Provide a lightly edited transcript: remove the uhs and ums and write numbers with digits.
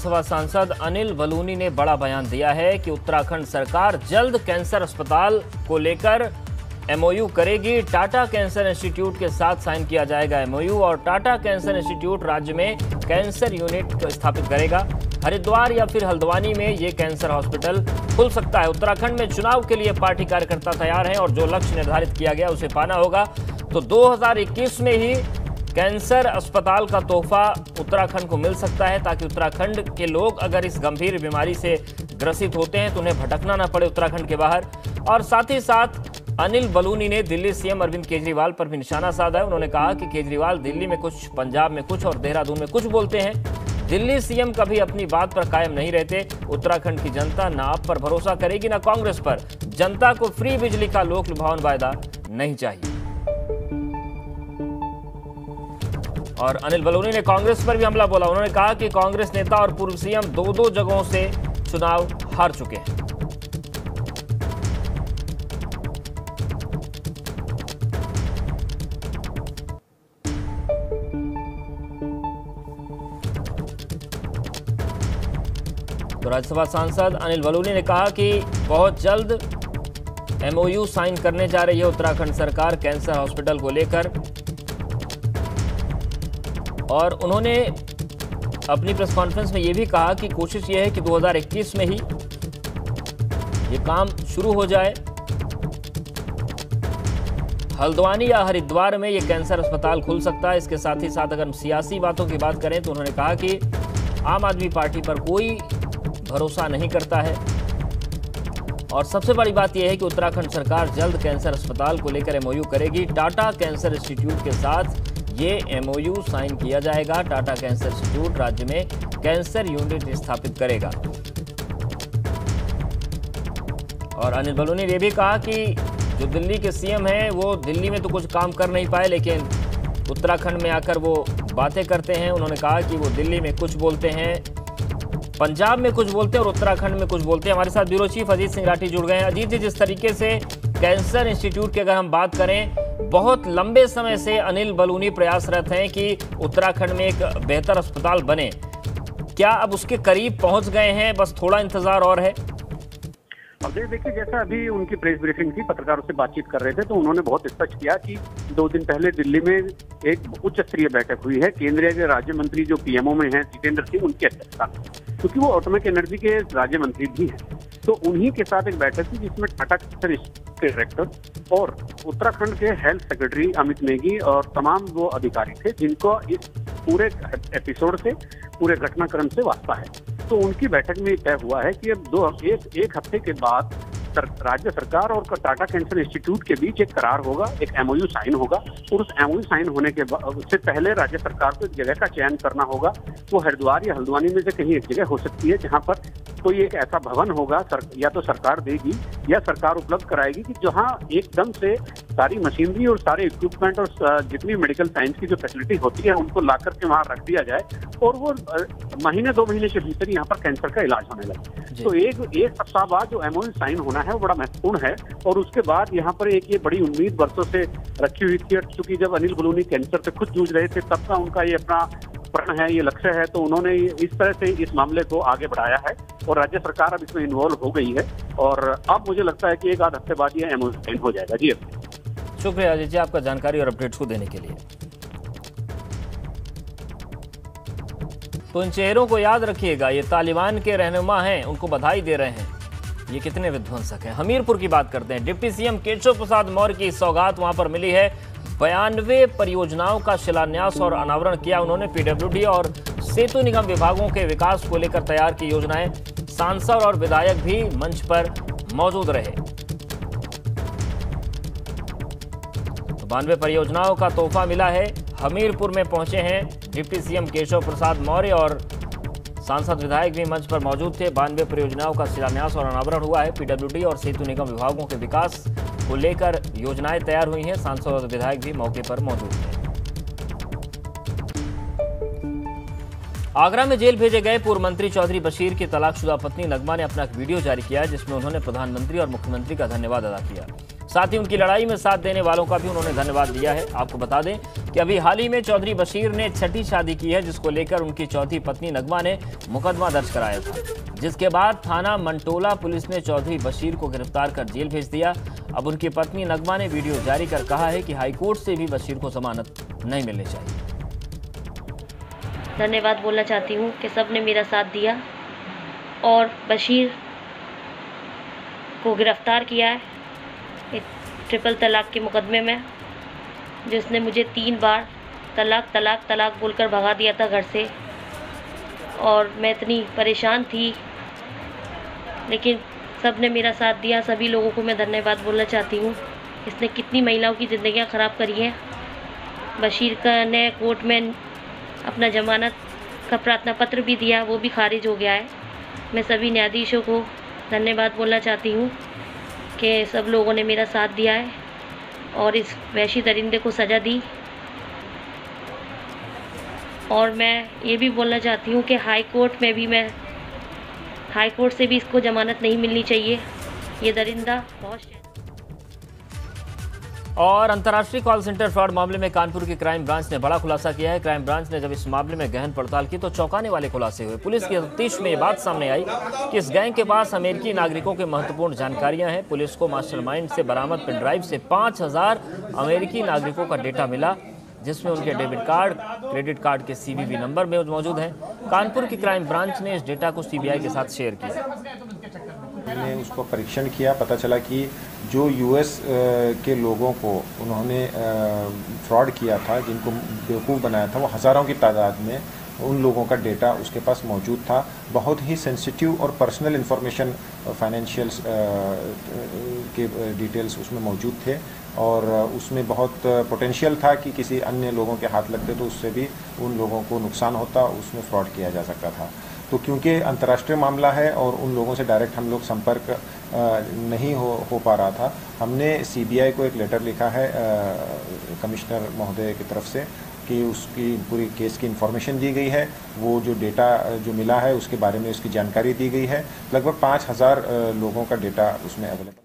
राज्यसभा सांसद अनिल बलूनी ने बड़ा बयान दिया है कि उत्तराखंड सरकार जल्द कैंसर अस्पताल को लेकर एमओयू करेगी। टाटा कैंसर इंस्टीट्यूट के साथ साइन किया जाएगा एमओयू और टाटा कैंसर इंस्टीट्यूट राज्य में कैंसर यूनिट स्थापित करेगा। हरिद्वार या फिर हल्द्वानी में ये कैंसर हॉस्पिटल खुल सकता है। उत्तराखंड में चुनाव के लिए पार्टी कार्यकर्ता तैयार हैं और जो लक्ष्य निर्धारित किया गया उसे पाना होगा। तो 2021 में ही कैंसर अस्पताल का तोहफा उत्तराखंड को मिल सकता है, ताकि उत्तराखंड के लोग अगर इस गंभीर बीमारी से ग्रसित होते हैं तो उन्हें भटकना ना पड़े उत्तराखंड के बाहर। और साथ ही साथ अनिल बलूनी ने दिल्ली सीएम अरविंद केजरीवाल पर भी निशाना साधा है। उन्होंने कहा कि केजरीवाल दिल्ली में कुछ, पंजाब में कुछ और देहरादून में कुछ बोलते हैं। दिल्ली सीएम कभी अपनी बात पर कायम नहीं रहते। उत्तराखंड की जनता ना आप पर भरोसा करेगी ना कांग्रेस पर। जनता को फ्री बिजली का लोक लुभावन वायदा नहीं चाहिए। और अनिल बलूनी ने कांग्रेस पर भी हमला बोला। उन्होंने कहा कि कांग्रेस नेता और पूर्व सीएम दो जगहों से चुनाव हार चुके हैं। तो राज्यसभा सांसद अनिल बलूनी ने कहा कि बहुत जल्द एमओयू साइन करने जा रही है उत्तराखंड सरकार कैंसर हॉस्पिटल को लेकर। और उन्होंने अपनी प्रेस कॉन्फ्रेंस में यह भी कहा कि कोशिश यह है कि 2021 में ही ये काम शुरू हो जाए। हल्द्वानी या हरिद्वार में ये कैंसर अस्पताल खुल सकता है। इसके साथ ही साथ अगर सियासी बातों की बात करें तो उन्होंने कहा कि आम आदमी पार्टी पर कोई भरोसा नहीं करता है। और सबसे बड़ी बात यह है कि उत्तराखंड सरकार जल्द कैंसर अस्पताल को लेकर एमओयू करेगी। टाटा कैंसर इंस्टीट्यूट के साथ ये एमओयू साइन किया जाएगा। टाटा कैंसर इंस्टीट्यूट राज्य में कैंसर यूनिट स्थापित करेगा। और अनिल बलूनी ने यह भी कहा कि जो दिल्ली के सीएम हैं वो दिल्ली में तो कुछ काम कर नहीं पाए, लेकिन उत्तराखंड में आकर वो बातें करते हैं। उन्होंने कहा कि वो दिल्ली में कुछ बोलते हैं, पंजाब में कुछ बोलते हैं और उत्तराखंड में कुछ बोलते हैं। हमारे साथ ब्यूरो चीफ अजीत सिंह राठी जुड़ गए हैं। अजीत जी, जिस तरीके से कैंसर इंस्टीट्यूट की अगर हम बात करें, बहुत लंबे समय से अनिल बलूनी प्रयासरत हैं कि उत्तराखंड में एक बेहतर अस्पताल बने। क्या अब उसके करीब पहुंच गए हैं, बस थोड़ा इंतजार और है? अब देखिए, जैसा अभी उनकी प्रेस ब्रीफिंग थी, पत्रकारों से बातचीत कर रहे थे तो उन्होंने बहुत स्पष्ट किया कि 2 दिन पहले दिल्ली में एक उच्च स्तरीय बैठक हुई है। केंद्रीय राज्य मंत्री जो पीएमओ में हैं जितेंद्र सिंह, उनकी अध्यक्षता, क्योंकि वो एटॉमिक एनर्जी के राज्य मंत्री भी हैं, तो उन्हीं के साथ एक बैठक थी जिसमें टाटा कैंसर के डायरेक्टर और उत्तराखंड के हेल्थ सेक्रेटरी अमित नेगी और तमाम वो अधिकारी थे जिनको इस पूरे एपिसोड से, पूरे घटनाक्रम से वास्ता है। तो उनकी बैठक में तय हुआ है कि अब एक हफ्ते के बाद राज्य सरकार और टाटा कैंसर इंस्टीट्यूट के बीच एक करार होगा, एक एमओयू साइन होगा। और उस एमओयू साइन होने के बाद उससे पहले राज्य सरकार को एक जगह का चयन करना होगा। वो हरिद्वार या हल्द्वानी में से कहीं एक जगह हो सकती है जहां पर कोई एक ऐसा भवन होगा, या तो सरकार देगी या सरकार उपलब्ध कराएगी, कि जहां एकदम से सारी मशीनरी और सारे इक्विपमेंट और जितनी मेडिकल साइंस की जो फैसिलिटी होती है उनको ला करके वहां रख दिया जाए और वो महीने 2 महीने के भीतर यहाँ पर कैंसर का इलाज होने लगे। तो एक सप्ताह बाद जो एमओयू साइन होना है वो बड़ा महत्वपूर्ण है। और उसके बाद यहाँ पर एक ये बड़ी उम्मीद वर्षों से रखी हुई थी, क्योंकि जब अनिल बलूनी कैंसर से खुद जूझ रहे थे तब का उनका ये अपना प्रण है, ये लक्ष्य है, तो उन्होंने इस तरह से इस मामले को आगे बढ़ाया है और राज्य सरकार अब इसमें इन्वॉल्व हो गई है। और अब मुझे लगता है कि 1 आध हफ्ते बाद ये एमओयू साइन हो जाएगा। जी, शुक्रिया अजय जी आपका जानकारी और अपडेट्स को देने के लिए। तो इन चेहरों को याद रखिएगा, ये तालिबान के रहनुमा हैं, उनको बधाई दे रहे हैं। ये कितने विध्वंसक हैं। हमीरपुर की बात करते हैं। डिप्टी सीएम केशव प्रसाद मौर्य की सौगात वहां पर मिली है। 92 परियोजनाओं का शिलान्यास और अनावरण किया उन्होंने। पीडब्ल्यूडी और सेतु निगम विभागों के विकास को लेकर तैयार की योजनाएं। सांसद और विधायक भी मंच पर मौजूद रहे। 92 परियोजनाओं का तोहफा मिला है। हमीरपुर में पहुंचे हैं डिप्टी सीएम केशव प्रसाद मौर्य और सांसद विधायक भी मंच पर मौजूद थे। 92 परियोजनाओं का शिलान्यास और अनावरण हुआ है। पीडब्ल्यूडी और सेतु निगम विभागों के विकास को लेकर योजनाएं तैयार हुई हैं। सांसद और विधायक भी मौके पर मौजूद थे। आगरा में जेल भेजे गए पूर्व मंत्री चौधरी बशीर की तलाकशुदा पत्नी नगमा ने अपना एक वीडियो जारी किया जिसमें उन्होंने प्रधानमंत्री और मुख्यमंत्री का धन्यवाद अदा किया। साथ ही उनकी लड़ाई में साथ देने वालों का भी उन्होंने धन्यवाद दिया है। आपको बता दें कि अभी हाल ही में चौधरी बशीर ने छठी शादी की है, जिसको लेकर उनकी चौथी पत्नी नगमा ने मुकदमा दर्ज कराया था, जिसके बाद थाना मंटोला पुलिस ने चौधरी बशीर को गिरफ्तार कर जेल भेज दिया। अब उनकी पत्नी नगमा ने वीडियो जारी कर कहा है कि हाईकोर्ट से भी बशीर को जमानत नहीं मिलनी चाहिए। धन्यवाद बोलना चाहती हूँ कि सब ने मेरा साथ दिया और बशीर को गिरफ्तार किया है एक ट्रिपल तलाक के मुकदमे में, जिसने मुझे 3 बार तलाक तलाक तलाक बोलकर भगा दिया था घर से, और मैं इतनी परेशान थी, लेकिन सब ने मेरा साथ दिया। सभी लोगों को मैं धन्यवाद बोलना चाहती हूँ। इसने कितनी महिलाओं की ज़िंदगियाँ ख़राब करी हैं। बशीर का ने कोर्ट में अपना जमानत का प्रार्थना पत्र भी दिया, वो भी खारिज हो गया है। मैं सभी न्यायाधीशों को धन्यवाद बोलना चाहती हूँ कि सब लोगों ने मेरा साथ दिया है और इस वहशी दरिंदे को सज़ा दी। और मैं ये भी बोलना चाहती हूँ कि हाई कोर्ट से भी इसको जमानत नहीं मिलनी चाहिए। ये दरिंदा बहुत। और अंतर्राष्ट्रीय कॉल सेंटर फ्रॉड मामले में कानपुर की क्राइम ब्रांच ने बड़ा खुलासा किया है। क्राइम ब्रांच ने जब इस मामले में गहन पड़ताल की तो चौंकाने वाले खुलासे हुए। पुलिस की तफ्तीश में ये बात सामने आई कि इस गैंग के पास अमेरिकी नागरिकों के महत्वपूर्ण जानकारियां हैं। पुलिस को मास्टरमाइंड से बरामद पेन ड्राइव से 5000 अमेरिकी नागरिकों का डेटा मिला, जिसमें उनके डेबिट कार्ड, क्रेडिट कार्ड के CVV नंबर में मौजूद हैं। कानपुर की क्राइम ब्रांच ने इस डेटा को CBI के साथ शेयर किया। हमने उसको परीक्षण किया, पता चला कि जो US के लोगों को उन्होंने फ्रॉड किया था, जिनको बेवकूफ़ बनाया था, वो हज़ारों की तादाद में उन लोगों का डेटा उसके पास मौजूद था। बहुत ही सेंसिटिव और पर्सनल इंफॉर्मेशन, फाइनेंशियल्स के डिटेल्स उसमें मौजूद थे और उसमें बहुत पोटेंशियल था कि किसी अन्य लोगों के हाथ लगते तो उससे भी उन लोगों को नुकसान होता, उसमें फ्रॉड किया जा सकता था। तो क्योंकि अंतर्राष्ट्रीय मामला है और उन लोगों से डायरेक्ट हम लोग संपर्क नहीं हो पा रहा था, हमने CBI को एक लेटर लिखा है कमिश्नर महोदय की तरफ से कि उसकी पूरी केस की इन्फॉर्मेशन दी गई है। वो जो डेटा जो मिला है उसके बारे में उसकी जानकारी दी गई है। लगभग 5000 लोगों का डेटा उसमें अवेलेबल